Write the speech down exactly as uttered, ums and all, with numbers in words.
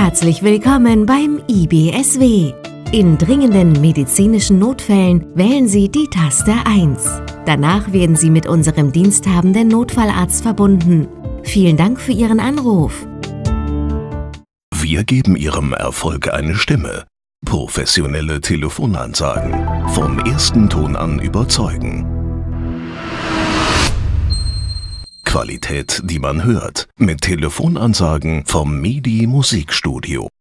Herzlich willkommen beim I B S W. In dringenden medizinischen Notfällen wählen Sie die Taste eins. Danach werden Sie mit unserem diensthabenden Notfallarzt verbunden. Vielen Dank für Ihren Anruf. Wir geben Ihrem Erfolg eine Stimme. Professionelle Telefonansagen. Vom ersten Ton an überzeugen. Qualität, die man hört. Mit Telefonansagen vom Midi Musikstudio.